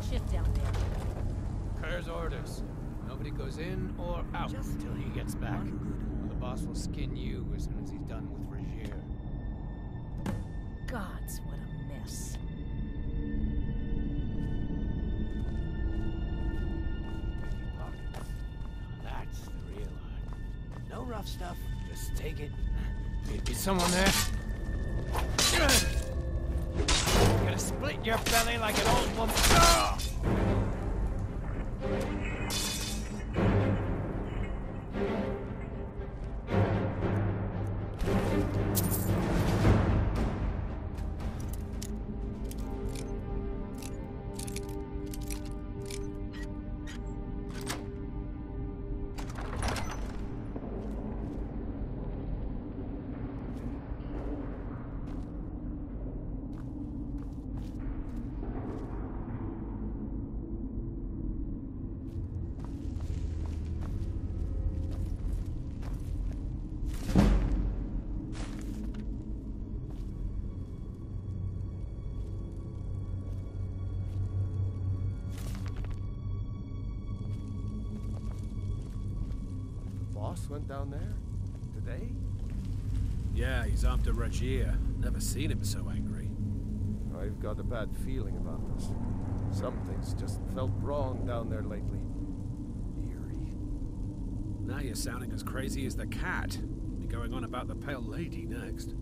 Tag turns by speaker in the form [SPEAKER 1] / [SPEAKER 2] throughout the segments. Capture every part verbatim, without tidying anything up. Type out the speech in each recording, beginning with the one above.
[SPEAKER 1] shift down there.
[SPEAKER 2] Kerr's orders. Nobody goes in or out
[SPEAKER 1] Just
[SPEAKER 2] until he gets back.
[SPEAKER 1] one good
[SPEAKER 2] The boss will skin you as soon as he's done with Regier.
[SPEAKER 1] Gods, what a mess.
[SPEAKER 2] That's the real art. No rough stuff. Just take it. Is someone there? I'm gonna split your belly like an old woman. Ah!
[SPEAKER 3] Boss went down there? Today?
[SPEAKER 4] Yeah, he's after Regier. Never seen him so angry.
[SPEAKER 3] I've got a bad feeling about this. Something's just felt wrong down there lately. Eerie.
[SPEAKER 4] Now you're sounding as crazy as the cat. Be going on about the Pale Lady next.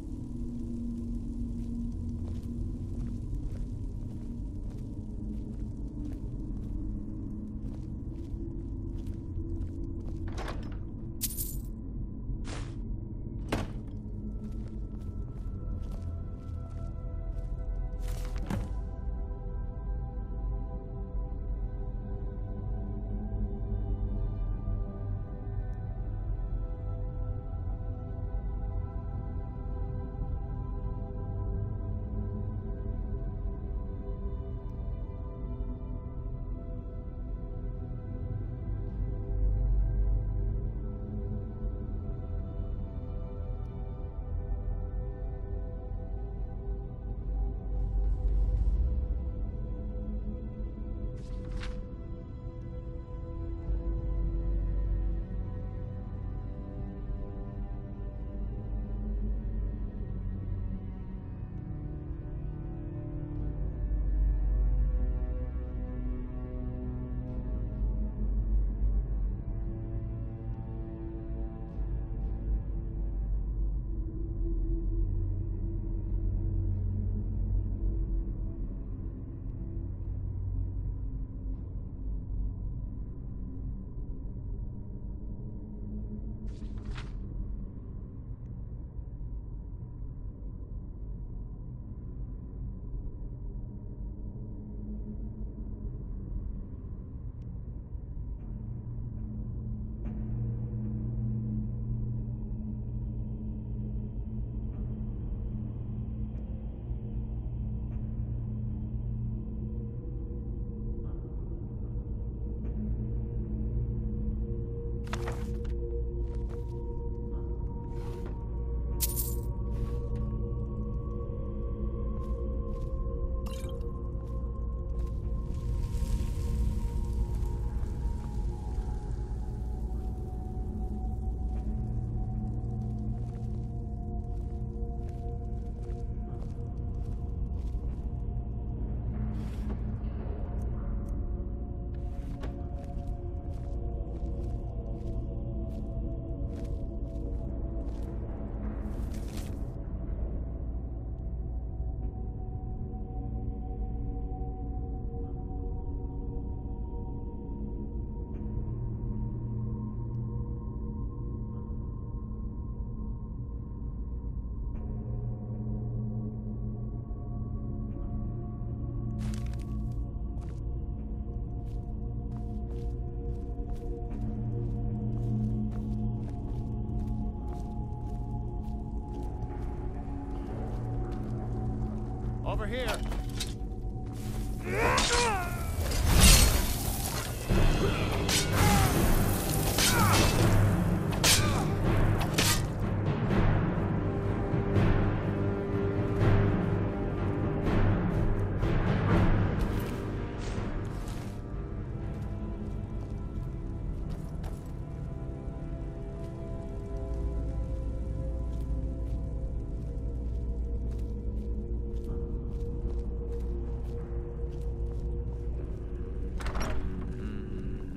[SPEAKER 3] Over here!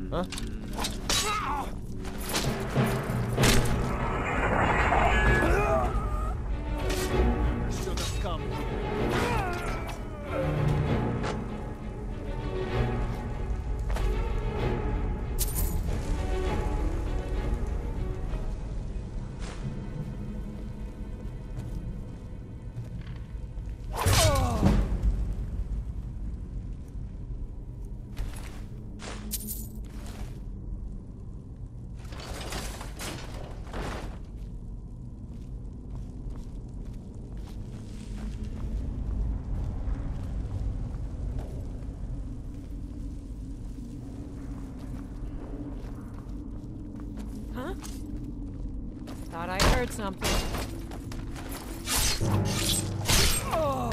[SPEAKER 3] Huh?
[SPEAKER 2] Should have come.
[SPEAKER 1] Huh? Thought I heard something.
[SPEAKER 2] Oh.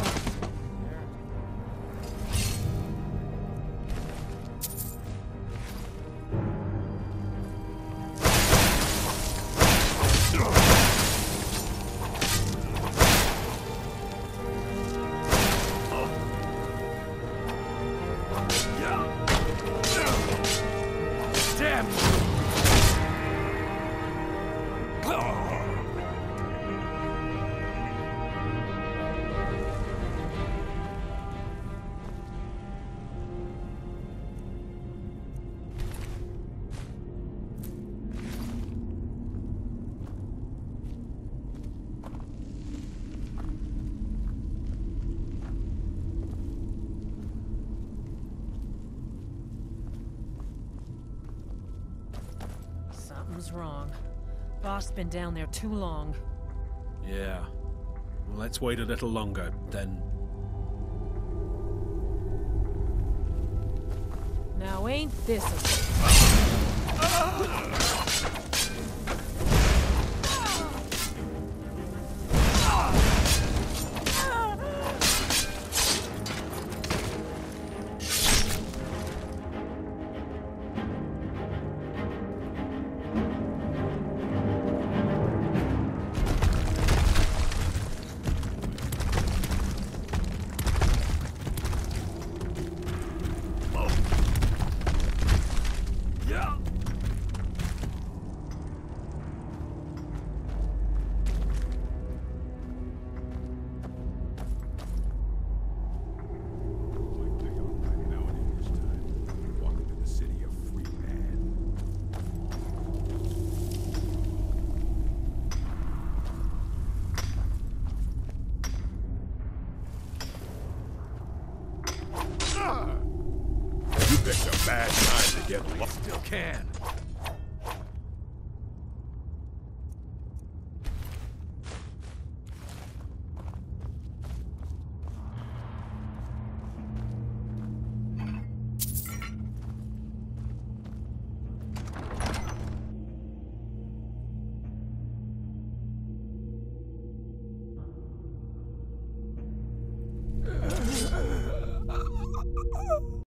[SPEAKER 2] Damn.
[SPEAKER 1] Something's wrong. Boss been down there too long.
[SPEAKER 4] Yeah. Well, let's wait a little longer, then.
[SPEAKER 1] Now ain't this a...
[SPEAKER 5] You picked a bad time to get lost.
[SPEAKER 2] Still can.